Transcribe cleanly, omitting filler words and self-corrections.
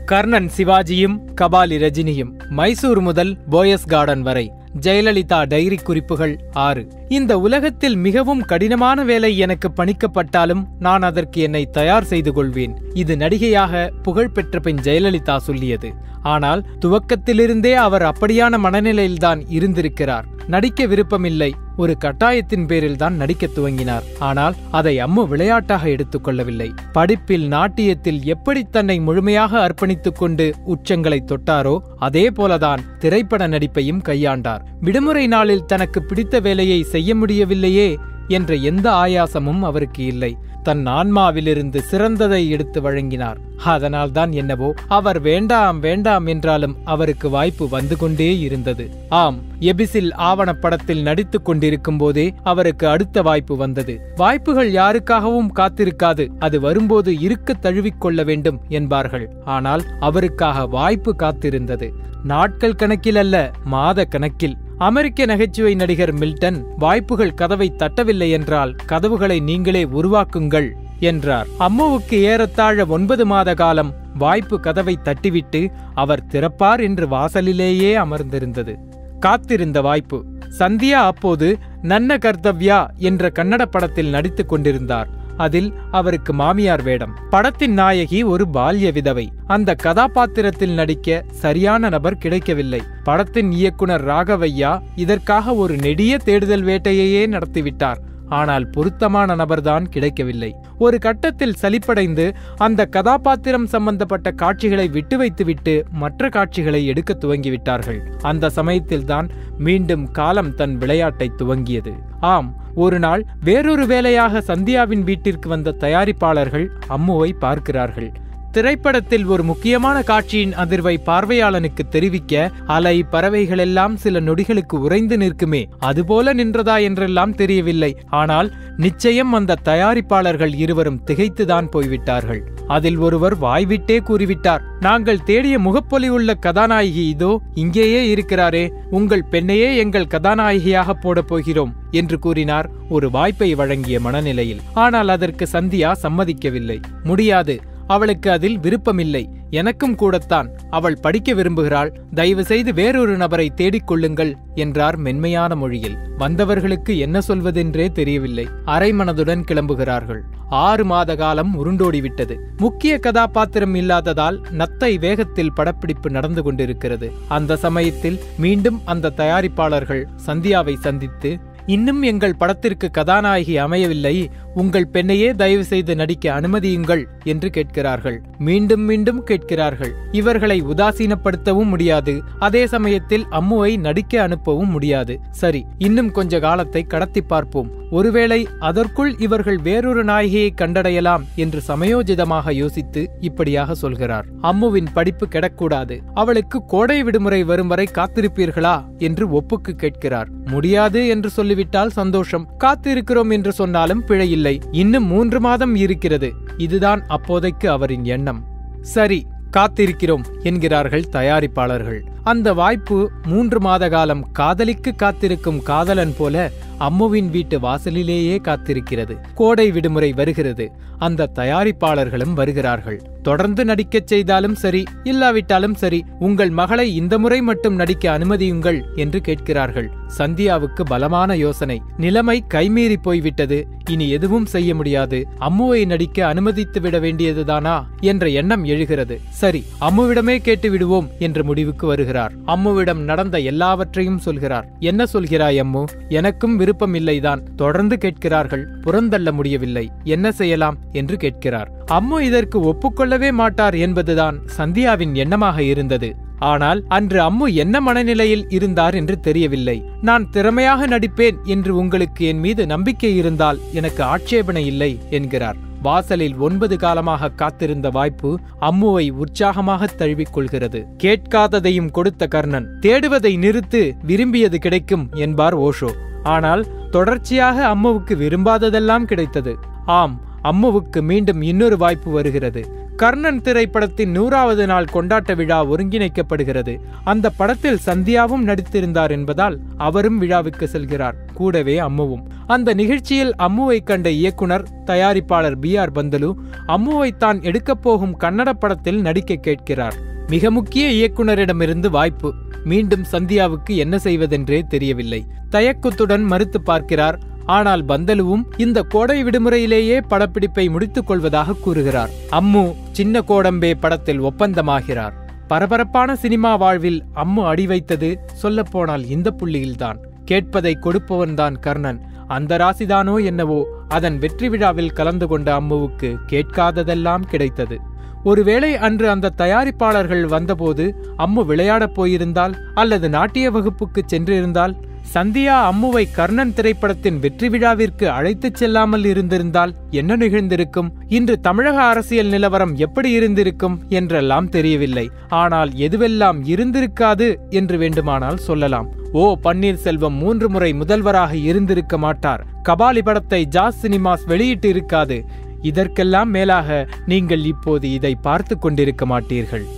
கர்ணன் சிவாஜியும் கபாலி ரஜினியும் மைசூர் முதல் போயஸ் கார்டன் வரை ஜெயலலிதா டைரி குறிப்புகள் 6. இந்த உலகத்தில் மிகவும் கடினமான வேலை எனக்கு பணிக்கப்பட்டாலும் நான் அதற்கு என்னை தயார் செய்து கொள்வேன். இது நடிகையாக புகழ்பெற்ற பெண் ஜெயலலிதா சொல்லியது. ஆனால் துவக்கத்திலிருந்தே அவர் அப்படியான மனநிலையில்தான் இருந்திருக்கிறார். நடிக்க விருப்பமில்லை, ஒரு கட்டாயத்தின் பேரில்தான் நடிக்க துவங்கினார். ஆனால் அதை அம்மு விளையாட்டாக எடுத்துக்கொள்ளவில்லை. படிப்பில், நாட்டியத்தில் எப்படி தன்னை முழுமையாக அர்ப்பணித்துக் கொண்டு உச்சங்களை தொட்டாரோ அதே போலதான் திரைப்பட நடிப்பையும் கையாண்டார். விடுமுறை நாளில் தனக்கு பிடித்த வேலையை செய்ய முடியவில்லையே என்ற எந்த ஆயாசமும் அவருக்கு இல்லை. தன் ஆன்மாவிலிருந்து சிறந்ததை எடுத்து வழங்கினார். அதனால்தான் என்னவோ அவர் வேண்டாம் வேண்டாம் என்றாலும் அவருக்கு வாய்ப்பு வந்து கொண்டே இருந்தது. ஆம், எபிசில் ஆவணப்படத்தில் நடித்துக் கொண்டிருக்கும் போதே அவருக்கு அடுத்த வாய்ப்பு வந்தது. வாய்ப்புகள் யாருக்காகவும் காத்திருக்காது, அது வரும்போது இருக்க தழுவிக்கொள்ள வேண்டும் என்பார்கள். ஆனால் அவருக்காக வாய்ப்பு காத்திருந்தது. நாட்கள் கணக்கில் அல்ல, மாத கணக்கில். அமெரிக்க நகைச்சுவை நடிகர் மில்டன் வாய்ப்புகள் கதவை தட்டவில்லை என்றால் கதவுகளை நீங்களே உருவாக்குங்கள் என்றார். அம்முவுக்கு ஏறத்தாழ 9 மாத காலம் வாய்ப்பு கதவை தட்டிவிட்டு அவர் திறப்பார் என்று வாசலிலேயே அமர்ந்திருந்தது. காத்திருந்த வாய்ப்பு. சந்தியா அப்போது நன்ன கர்த்தவ்யா என்ற கன்னட படத்தில் நடித்துக் கொண்டிருந்தார். அதில் அவருக்கு மாமியார் வேடம். படத்தின் நாயகி ஒரு பால்ய விதவை. அந்த கதாபாத்திரத்தில் நடிக்க சரியான நபர் கிடைக்கவில்லை. படத்தின் இயக்குனர் ராகவையா இதற்காக ஒரு நெடிய தேடுதல் வேட்டையையே நடத்திவிட்டார். ஆனால் பொருத்தமான நபர்தான் கிடைக்கவில்லை. ஒரு கட்டத்தில் சலிப்படைந்து அந்த கதாபாத்திரம் சம்பந்தப்பட்ட காட்சிகளை விட்டு வைத்துவிட்டு மற்ற காட்சிகளை எடுக்க துவங்கிவிட்டார்கள். அந்த சமயத்தில்தான் மீண்டும் காலம் தன் விளையாட்டை துவங்கியது. ஆம், ஒரு நாள் வேறொரு வேலையாக சந்தியாவின் வீட்டிற்கு வந்த தயாரிப்பாளர்கள் அம்முவை பார்க்கிறார்கள். திரைப்படத்தில் ஒரு முக்கியமான காட்சியின் அதிர்வை பார்வையாளனுக்கு தெரிவிக்க அலை பறவைகளெல்லாம் சில நொடிகளுக்கு உறைந்து நிற்குமே, அதுபோல நின்றதா என்றெல்லாம் தெரியவில்லை. ஆனால் நிச்சயம் அந்த தயாரிப்பாளர்கள் இருவரும் திகைத்துதான் போய்விட்டார்கள். அதில் ஒருவர் வாய்விட்டே கூறிவிட்டார், நாங்கள் தேடிய முகப்பொலிவுள்ள கதாநாயகி இதோ இங்கேயே இருக்கிறாரே, உங்கள் பெண்ணையே எங்கள் கதாநாயகியாக போடப் போகிறோம் என்று கூறினார், ஒரு வாய்ப்பை வழங்கிய மனநிலையில். ஆனால் அதற்கு சந்தியா சம்மதிக்கவில்லை. முடியாது, அவளுக்கு அதில் விருப்பமில்லை, எனக்கும் கூடத்தான். அவள் படிக்க விரும்புகிறாள், தயவு செய்து வேறொரு நபரை தேடிக்கொள்ளுங்கள் என்றார் மென்மையான மொழியில். வந்தவர்களுக்கு என்ன சொல்வதென்றே தெரியவில்லை. அரைமனதுடன் கிளம்புகிறார்கள். 6 மாத காலம் உருண்டோடிவிட்டது. முக்கிய கதாபாத்திரம் இல்லாததால் நத்தை வேகத்தில் படப்பிடிப்பு நடந்து கொண்டிருக்கிறது. அந்த சமயத்தில் மீண்டும் அந்த தயாரிப்பாளர்கள் சந்தியாவை சந்தித்து, இன்னும் எங்கள் படத்திற்கு கதாநாயகி அமையவில்லை, உங்கள் பெண்ணையே தயவு செய்து நடிக்க அனுமதியுங்கள் என்று கேட்கிறார்கள். மீண்டும் மீண்டும் கேட்கிறார்கள். இவர்களை உதாசீனப்படுத்தவும் முடியாது, அதே சமயத்தில் அம்முவை நடிக்க அனுப்பவும் முடியாது. சரி, இன்னும் கொஞ்ச காலத்தை கடத்தி பார்ப்போம், ஒருவேளை அதற்குள் இவர்கள் வேறொரு நாயகியை கண்டடையலாம் என்று சமயோஜிதமாக யோசித்து இப்படியாக சொல்கிறார். அம்முவின் படிப்பு கெடக்கூடாது, அவளுக்கு கோடை விடுமுறை வரும் வரை காத்திருப்பீர்களா என்று ஒப்புக்கு கேட்கிறார். முடியாது என்று சொல்லிவிட்டால் சந்தோஷம், காத்திருக்கிறோம் என்று சொன்னாலும் பிழையில்லை, இன்னும் 3 மாதம் இருக்கிறது. இதுதான் அப்போதைக்கு அவரின் எண்ணம். சரி, காத்திருக்கிறோம் என்கிறார்கள் தயாரிப்பாளர்கள். அந்த வாய்ப்பு 3 மாத காலம் காதலிக்கு காத்திருக்கும் காதலன் போல அம்முவின் வீட்டு வாசலிலேயே காத்திருக்கிறது. கோடை விடுமுறை வருகிறது. அந்த தயாரிப்பாளர்களும் வருகிறார்கள். தொடர்ந்து நடிக்கச் செய்தாலும் சரி, இல்லாவிட்டாலும் சரி, உங்கள் மகளை இந்த முறை மட்டும் நடிக்க அனுமதியுங்கள் என்று கேட்கிறார்கள். சந்தியாவுக்கு பலமான யோசனை. நிலைமை கைமீறி போய்விட்டது, இனி எதுவும் செய்ய முடியாது, அம்முவை நடிக்க அனுமதித்து விட வேண்டியதுதானா என்ற எண்ணம் எழுகிறது. சரி, அம்முவிடமே கேட்டு விடுவோம் என்ற முடிவுக்கு வருகிறார். அம்முவிடம் நடந்த எல்லாவற்றையும் சொல்கிறார். என்ன சொல்கிறாய் அம்மு? எனக்கும் விருப்பம் இல்லைதான். தொடர்ந்து கேட்கிறார்கள், புறந்தள்ள முடியவில்லை, என்ன செய்யலாம் என்று கேட்கிறார். அம்மு இதற்கு ஒப்புக்கொள்ளவே மாட்டார் என்பதுதான் சந்தியாவின் எண்ணமாக இருந்தது. ஆனால் அன்று அம்மு என்ன மனநிலையில் இருந்தார் என்று தெரியவில்லை. நான் திறமையாக நடிப்பேன் என்று உங்களுக்கு என் மீது நம்பிக்கை இருந்தால் எனக்கு ஆட்சேபனை இல்லை என்கிறார். வாசலில் 9 காலமாக காத்திருந்த வாய்ப்பு அம்முவை உற்சாகமாக தழுவிக்கொள்கிறது. கேட்காததையும் கொடுத்த கர்ணன், தேடுவதை நிறுத்து, விரும்பியது கிடைக்கும் என்பார் ஓஷோ. ஆனால் தொடர்ச்சியாக அம்முவுக்கு விரும்பாததெல்லாம் கிடைத்தது. ஆம், அம்முவுக்கு மீண்டும் இன்னொரு வாய்ப்பு வருகிறது. கர்ணன் திரைப்படத்தின் 100வது நாள் கொண்டாட்ட விழா ஒருங்கிணைக்கப்படுகிறது. அந்த படத்தில் சந்தியாவும் நடித்திருந்தார் என்பதால் அவரும் விழாவுக்கு செல்கிறார், கூடவே அம்முவும். அந்த நிகழ்ச்சியில் அம்முவை கண்ட இயக்குனர் தயாரிப்பாளர் BR பந்தலு அம்முவை தான் எடுக்கப் போகும் கன்னட படத்தில் நடிக்க கேட்கிறார். மிக முக்கிய இயக்குனரிடமிருந்து வாய்ப்பு. மீண்டும் சந்தியாவுக்கு என்ன செய்வதென்றே தெரியவில்லை. தயக்கத்துடன் மறுத்து பார்க்கிறார். ஆனால் பந்தலுவும் இந்த கோடை விடுமுறையிலேயே படப்பிடிப்பை முடித்துக் கொள்வதாக கூறுகிறார். அம்மு சின்ன கோடம்பே படத்தில் ஒப்பந்தமாகிறார். பரபரப்பான சினிமா வாழ்வில் அம்மு அடி வைத்தது சொல்லப்போனால் இந்த புள்ளியில்தான். கேட்பதை கொடுப்பவன்தான் கர்ணன். அந்த ராசிதானோ என்னவோ, அதன் வெற்றி விழாவில் கலந்து கொண்ட அம்முவுக்கு கேட்காததெல்லாம் கிடைத்தது. ஒருவேளை அன்று அந்த தயாரிப்பாளர்கள் வந்தபோது அம்மு விளையாடப் போயிருந்தால் அல்லது நாட்டிய வகுப்புக்கு சென்றிருந்தால், சந்தியா அம்முவை கர்ணன் திரைப்படத்தின் வெற்றி விழாவிற்கு அழைத்துச் செல்லாமல் இருந்திருந்தால் என்ன நிகழ்ந்திருக்கும்? இன்று தமிழக அரசியல் நிலவரம் எப்படி இருந்திருக்கும் என்றெல்லாம் தெரியவில்லை. ஆனால் எதுவெல்லாம் இருந்திருக்காது என்று வேண்டுமானால் சொல்லலாம். பன்னீர்செல்வம் 3 முறை முதல்வராக இருந்திருக்க மாட்டார். கபாலி படத்தை ஜாஸ் சினிமாஸ் வெளியிட்டு இருக்காது. இதற்கெல்லாம் மேலாக நீங்கள் இப்போது இதை பார்த்து கொண்டிருக்க மாட்டீர்கள்.